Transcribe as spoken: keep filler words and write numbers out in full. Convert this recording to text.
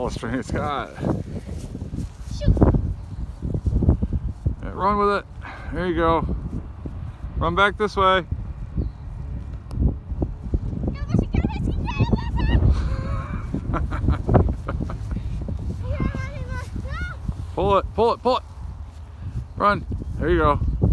tallest string it's got. Shoot. Yeah, run with it. There you go. Run back this way. Pull it, pull it, pull it. Run. There you go.